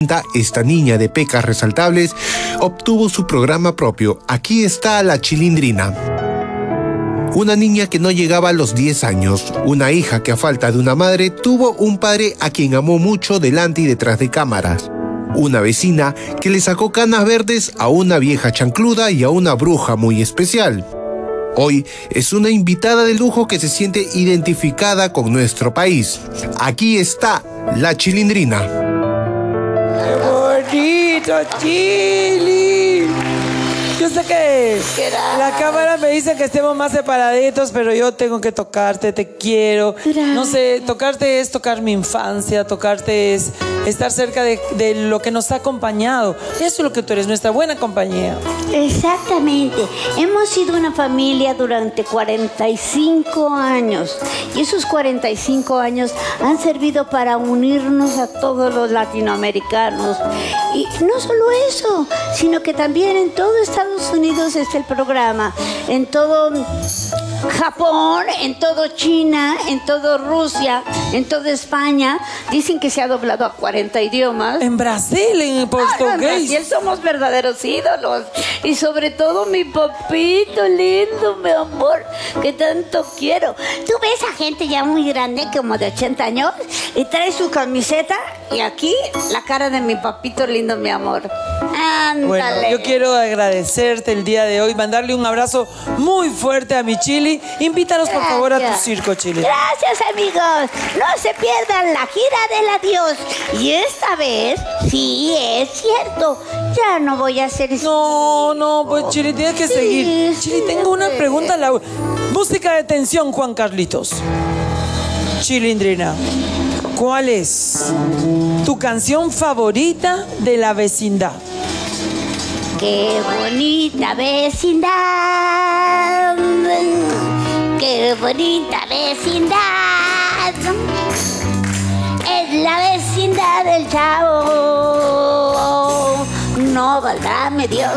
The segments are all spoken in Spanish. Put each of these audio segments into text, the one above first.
Esta niña de pecas resaltables obtuvo su programa propio. Aquí está La Chilindrina. Una niña que no llegaba a los 10 años, una hija que a falta de una madre tuvo un padre a quien amó mucho delante y detrás de cámaras. Una vecina que le sacó canas verdes a una vieja chancluda y a una bruja muy especial. Hoy es una invitada de lujo que se siente identificada con nuestro país. Aquí está La Chilindrina. ¡Qué bonito, Chili! Yo sé que la cámara me dice que estemos más separaditos, pero yo tengo que tocarte, te quiero. No sé, tocarte es tocar mi infancia, tocarte es estar cerca de lo que nos ha acompañado. Eso es lo que tú eres, nuestra buena compañía. Exactamente. Hemos sido una familia durante 45 años. Y esos 45 años han servido para unirnos a todos los latinoamericanos. Y no solo eso, sino que también en todo Estados Unidos está el programa. En todo Japón, en todo China, en todo Rusia, en toda España. Dicen que se ha doblado a 40 idiomas. En Brasil, en portugués. En Brasil somos verdaderos ídolos. Y sobre todo mi papito lindo, mi amor, que tanto quiero. Tú ves a gente ya muy grande, como de 80 años, y trae su camiseta y aquí la cara de mi papito lindo, mi amor. Ándale. Bueno, yo quiero agradecerte el día de hoy, mandarle un abrazo muy fuerte a mi Chili. Invítanos, por favor, a tu circo, Chili. Gracias, amigos. No se pierdan la gira del adiós. Y esta vez, sí, es cierto, ya no voy a hacer eso. No, pues Chili, tienes que seguir. Chili, tengo una pregunta. Música de tensión, Juan Carlitos. Chilindrina, ¿cuál es tu canción favorita de la vecindad? Qué bonita vecindad, qué bonita vecindad, es la vecindad del Chavo, no valdrá medio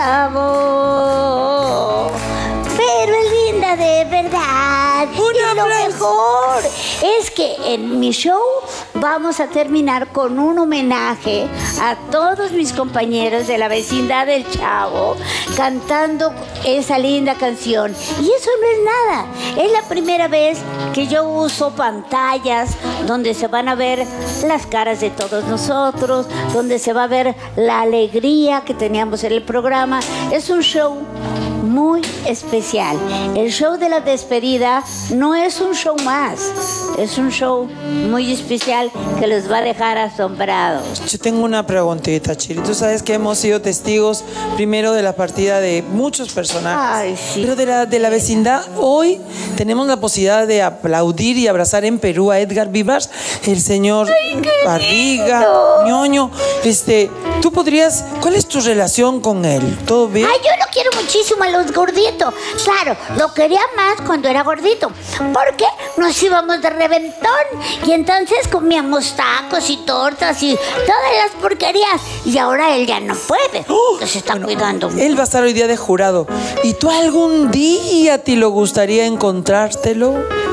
centavo, pero es linda de verdad. Y lo mejor es que en mi show vamos a terminar con un homenaje a todos mis compañeros de la vecindad del Chavo cantando esa linda canción. Y eso no es nada. Es la primera vez que yo uso pantallas donde se van a ver las caras de todos nosotros, donde se va a ver la alegría que teníamos en el programa. Es un show muy especial. El show de la despedida no es un show más, es un show muy especial que los va a dejar asombrados. Yo tengo una preguntita, Chili. Tú sabes que hemos sido testigos primero de la partida de muchos personajes. Ay, sí. Pero de la vecindad, hoy tenemos la posibilidad de aplaudir y abrazar en Perú a Edgar Vivas, el señor Barriga, Ñoño. Tú podrías, ¿cuál es tu relación con él? ¿Todo bien? Ay, yo lo quiero muchísimo a los gorditos. Claro, lo quería más cuando era gordito, porque nos íbamos de reventón y entonces comíamos tacos y tortas y todas las porquerías. Y ahora él ya no puede, que se está cuidando. Él va a estar hoy día de jurado. ¿Y tú algún día te lo gustaría encontrártelo?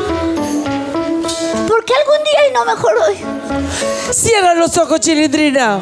Porque algún día y no mejor hoy. Cierra los ojos, Chilindrina.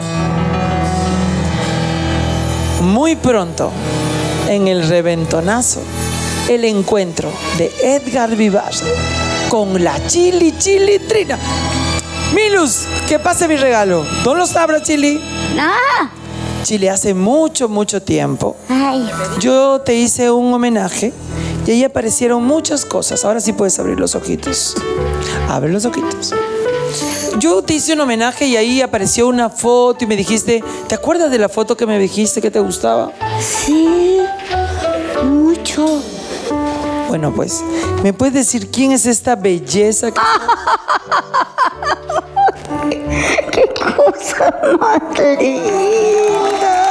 Muy pronto, en el reventonazo, el encuentro de Edgar Vivas con la Chilindrina. Milus, que pase mi regalo. ¿No lo sabrá, Chili? No. Chili, hace mucho tiempo, Ay. yo te hice un homenaje y ahí aparecieron muchas cosas. Ahora sí puedes abrir los ojitos. Abre los ojitos. Yo te hice un homenaje y ahí apareció una foto y me dijiste, ¿te acuerdas de la foto que me dijiste que te gustaba? Sí, mucho. Bueno, pues, ¿me puedes decir quién es esta belleza? ¡Qué cosa más linda!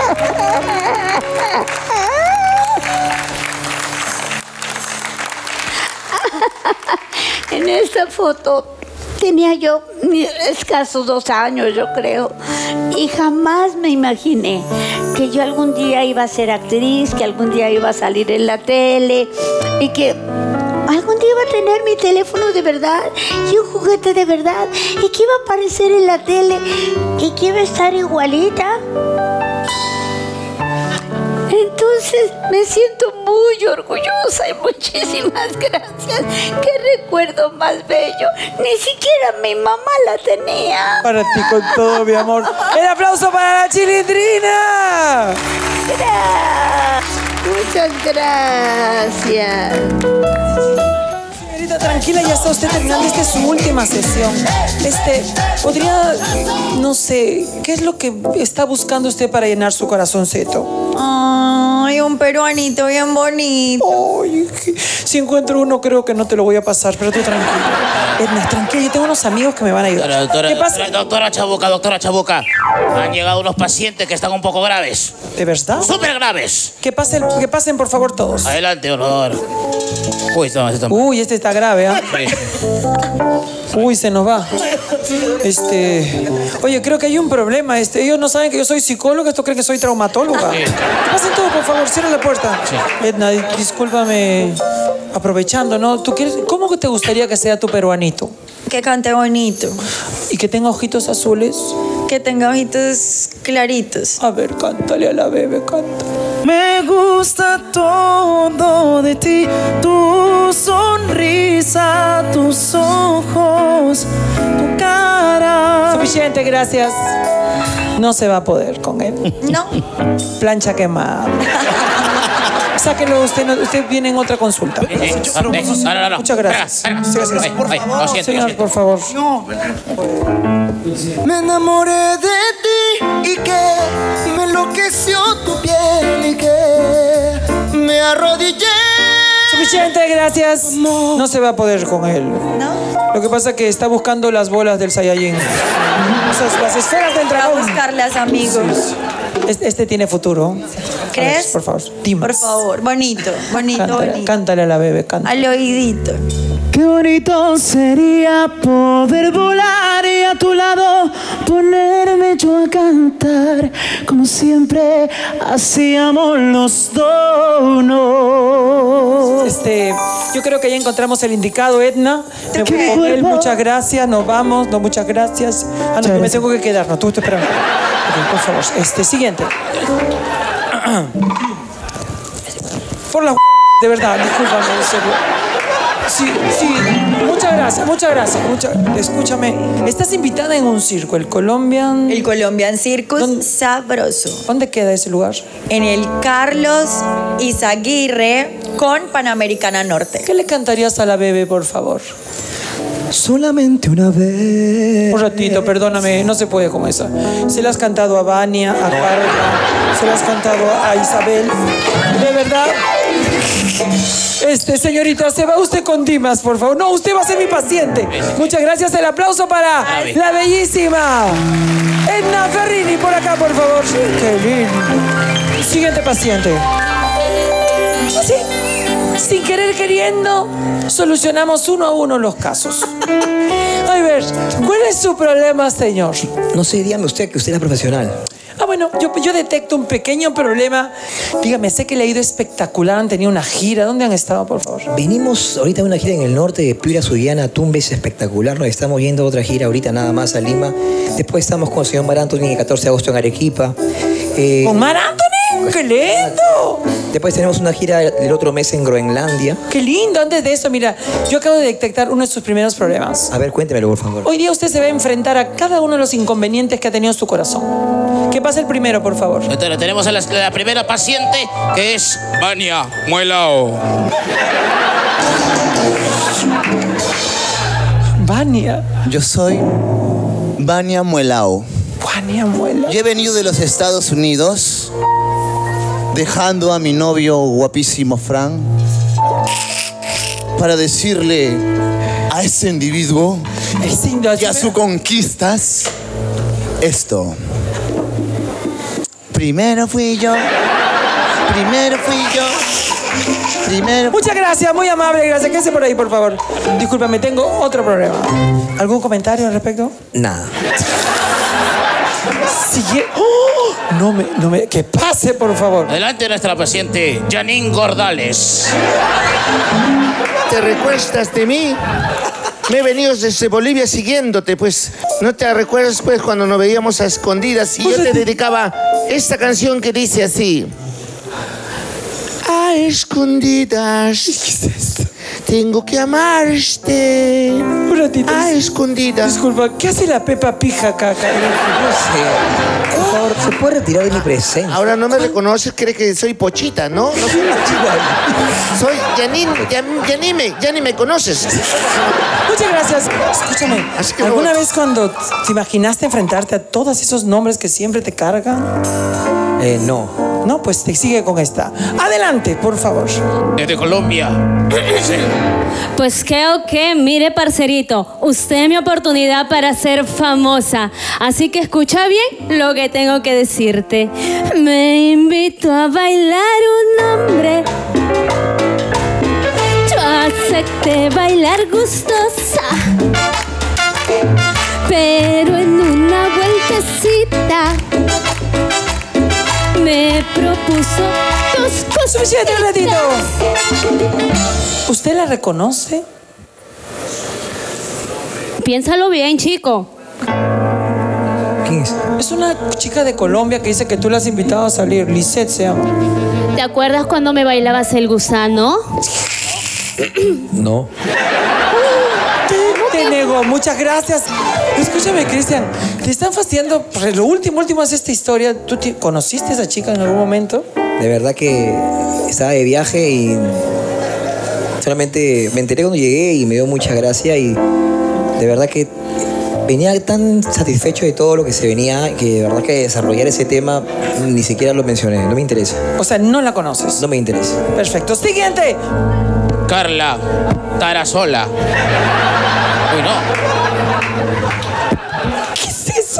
En esta foto tenía yo escasos 2 años, yo creo, y jamás me imaginé que yo algún día iba a ser actriz, que algún día iba a salir en la tele y que algún día iba a tener mi teléfono de verdad y un juguete de verdad y que iba a aparecer en la tele y que iba a estar igualita. Entonces me siento muy orgullosa y muchísimas gracias. ¡Qué recuerdo más bello! Ni siquiera mi mamá la tenía. Para ti con todo, mi amor. ¡El aplauso para la Chilindrina! Muchas gracias. Señorita, tranquila, ya está usted terminando. Esta es su última sesión. ¿Podría, no sé, qué es lo que está buscando usted para llenar su corazoncito? Ay, un peruanito bien bonito. Ay, si encuentro uno, creo que no te lo voy a pasar, pero tú tranquila. Edna, tranquila, yo tengo unos amigos que me van a ayudar. ¿Qué pasa? Doctora Chabuca. Han llegado unos pacientes que están un poco graves. ¿De verdad? ¡Súper graves! Que pasen, por favor, todos. Adelante, honor. Uy, este está grave, ¿ah? Uy, se nos va. Oye, creo que hay un problema. Ellos no saben que yo soy psicóloga, estos creen que soy traumatóloga. Pasen todos, por favor, cierra la puerta. Sí. Edna, discúlpame, aprovechando, ¿no? ¿Cómo que te gustaría que sea tu peruanito? Que cante bonito. ¿Y que tenga ojitos azules? Que tenga ojitos claritos. A ver, cántale a la bebé, canta. Me gusta todo de ti, tu sonrisa, tus ojos, tu cara. Suficiente, gracias. No se va a poder con él. No. Plancha quemada. Sáquenlo, usted viene en otra consulta. No. Muchas gracias. Por favor. Señor, por favor. Me enamoré de ti y que me enloqueció tu piel y que me arrodillé. Suficiente, gracias. No se va a poder con él. ¿No? Lo que pasa es que está buscando las bolas del Saiyajin. Las esferas del dragón. Va a buscarlas, amigos. Este tiene futuro. ¿Crees? Por favor, dimas. Por favor, bonito. Cántale a la bebé, cántale. Al oídito. Qué bonito sería poder volar y a tu lado ponerme yo a cantar como siempre hacíamos los dos. Yo creo que ya encontramos el indicado, Edna. Me voy con él, muchas gracias, nos vamos, no, muchas gracias. No, yo me tengo que quedar, no, tú te esperas. Okay, por favor, siguiente. Por la de verdad, discúlpame, en serio. Sí, muchas gracias. Escúchame, estás invitada en un circo, el Colombian Circus Sabroso. ¿Dónde queda ese lugar? En el Carlos Izaguirre con Panamericana Norte. ¿Qué le cantarías a la bebé, por favor? Solamente una vez. Un ratito, perdóname, no se puede como esa. Se la has cantado a Vania, a Carla, se la has cantado a Isabel. ¿De verdad? Señorita, se va usted con Dimas, por favor. No, usted va a ser mi paciente. Muchas gracias. El aplauso para la bellísima Edna Ferrini, por acá, por favor. Qué lindo. Siguiente paciente. ¿Sí? Sin querer queriendo, solucionamos uno a uno los casos. A ver, ¿cuál es su problema, señor? No sé, dígame usted, que usted es la profesional. Bueno, yo detecto un pequeño problema. Dígame, sé que le ha ido espectacular, han tenido una gira. ¿Dónde han estado, por favor? Venimos ahorita de una gira en el norte de Piura, Sullana, Tumbes, espectacular. Nos estamos yendo a otra gira ahorita nada más a Lima. Después estamos con el señor Mar Anthony el 14 de agosto en Arequipa. ¿Con Mar Anthony? ¡Qué lindo! Después tenemos una gira el otro mes en Groenlandia. ¡Qué lindo! Antes de eso, mira, yo acabo de detectar uno de sus primeros problemas. A ver, cuéntemelo, por favor. Hoy día usted se va a enfrentar a cada uno de los inconvenientes que ha tenido en su corazón. ¿Qué pasa el primero, por favor? Entonces, tenemos a la primera paciente, que es Vania Muelao. Vania. Yo soy Vania Muelao. Vania Muelao. Yo he venido de los Estados Unidos, dejando a mi novio guapísimo Fran, para decirle a ese individuo y a sus conquistas esto. Primero fui yo. Muchas gracias, muy amable, gracias. Quédese por ahí, por favor. Discúlpame, tengo otro problema. ¿Algún comentario al respecto? Nada. ¡Oh! Que pase, por favor. Adelante nuestra paciente, Janine Gordales. ¿Te recuestas de mí? Me he venido desde Bolivia siguiéndote, pues. ¿No te recuerdas, pues, cuando nos veíamos a escondidas y yo te dedicaba esta canción que dice así? A escondidas. ¿Qué es esto? Tengo que amarte. Un ratito. A escondidas. Disculpa, ¿qué hace la Pepa Pija acá? No sé. Por favor, ¿se puede retirar de mi presencia? Ahora no me reconoces, cree que soy Pochita, ¿no? No soy Pochita. Soy Janine, ya ni me conoces. Muchas gracias. Escúchame, ¿alguna vez cuando te imaginaste enfrentarte a todos esos nombres que siempre te cargan? No. No, pues te sigue con esta. Adelante, por favor. Desde Colombia. Sí. Pues creo que, mire, parcerito, usted es mi oportunidad para ser famosa. Así que escucha bien lo que tengo que decirte. Me invitó a bailar un hombre. Yo acepté bailar gustosa, pero en una vueltecita me propuso dos cosas. Suficiente, un ratito. ¿Usted la reconoce? Piénsalo bien, chico. ¿Quién es? Es una chica de Colombia que dice que tú la has invitado a salir. Lisette se llama. ¿Te acuerdas cuando me bailabas el gusano? No. Te negó. Muchas gracias. Escúchame, Cristian. Te están fastidiando. Lo último es esta historia. ¿Tú conociste a esa chica en algún momento? De verdad que estaba de viaje y solamente me enteré cuando llegué y me dio mucha gracia y de verdad que venía tan satisfecho de todo lo que se venía que de verdad que desarrollar ese tema ni siquiera lo mencioné. No me interesa. O sea, no la conoces. No me interesa. Perfecto. Siguiente. Carla Tarasola. Uy, no. ¿Qué es eso?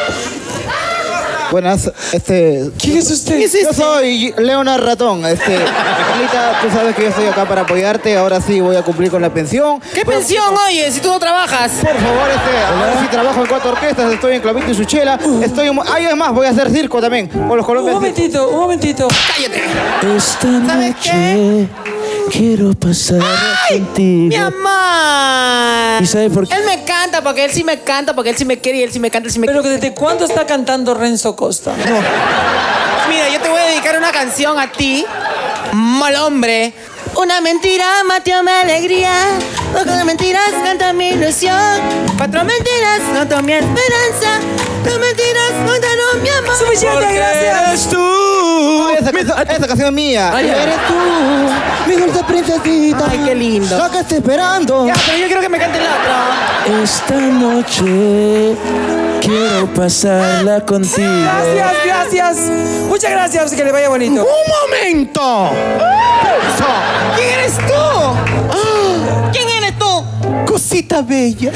Buenas, ¿Quién es usted? Yo soy Leonard Ratón. Carlita, tú sabes que yo estoy acá para apoyarte. Ahora sí voy a cumplir con la pensión. ¿Qué pensión, oye? Si tú no trabajas. Por favor, ahora sí trabajo en 4 orquestas. Estoy en Clavito y Suchela. Es más, voy a hacer circo también. Con los colombianos. Un momentito. Cállate. Esta noche quiero pasar contigo. Mi amor. ¿Y sabes por qué? Él me canta porque él sí me canta, porque él sí me quiere y él sí me canta, él sí me Pero ¿desde cuándo está cantando Renzo Costa? No. Mira, yo te voy a dedicar una canción a ti, mal hombre. Una mentira mató mi alegría, 2 mentiras canta mi ilusión, 4 mentiras notó mi esperanza, 2 mentiras contaron mi amor. Suficiente, gracias. Eres tú. Esta canción es mía. Ay, eres tú, mi dulce princesita. Ay, qué lindo. La que estoy esperando. Ya, pero yo quiero que me cante la otra. Esta noche quiero pasarla contigo. Gracias. Muchas gracias. Que le vaya bonito. ¡Un momento! ¿Quién eres tú? ¿Quién eres tú? Cosita bella.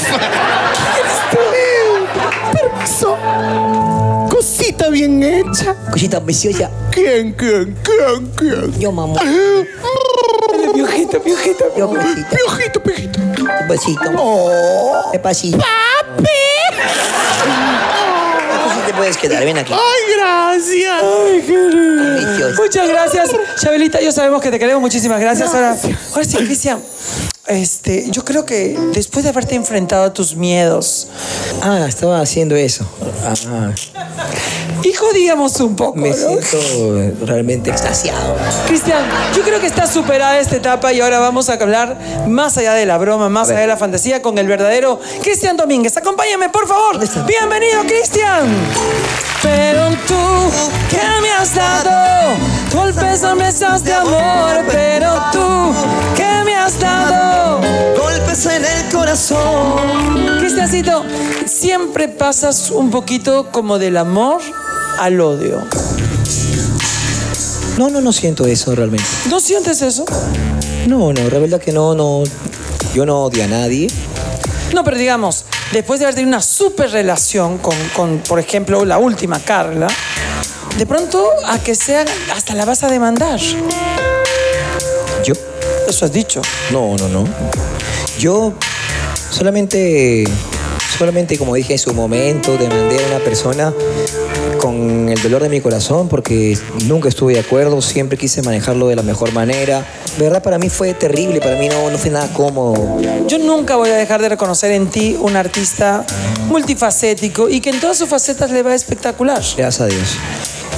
Permiso. Cosita bien hecha. Cosita preciosa. ¿Quién? Yo, mamá. Piojito. Yo, cosita. Piojito. Un besito. Despacito. ¡Papi! Tú sí te puedes quedar, ven aquí. ¡Ay, gracias! Ay, qué lindo. Delicioso. Muchas gracias, Chabelita. Yo sabemos que te queremos. Muchísimas gracias. Ahora sí, Cristian. Yo creo que después de haberte enfrentado a tus miedos. Ah, estaba haciendo eso. Y jodíamos un poco, Me ¿no? siento realmente extasiado. Cristian, yo creo que está superada esta etapa y ahora vamos a hablar más allá de la broma, más allá de la fantasía con el verdadero Cristian Domínguez. Acompáñame, por favor. Bienvenido, Cristian. Pero tú, ¿qué me has dado? Golpes, besos de amor. Pero tú, ¿qué me has dado? Golpes en el corazón. Cristiancito, siempre pasas un poquito como del amor al odio. No siento eso realmente. ¿No sientes eso? No, la verdad que no. Yo no odio a nadie. No, pero digamos, después de haber tenido una súper relación con, por ejemplo, la última, Carla, de pronto a que sea, hasta la vas a demandar. ¿Yo? Eso has dicho. No. Yo solamente como dije en su momento, demandé a una persona con el dolor de mi corazón porque nunca estuve de acuerdo, siempre quise manejarlo de la mejor manera. De verdad, para mí fue terrible, para mí no fue nada cómodo. Yo nunca voy a dejar de reconocer en ti un artista multifacético y que en todas sus facetas le va espectacular. Gracias a Dios.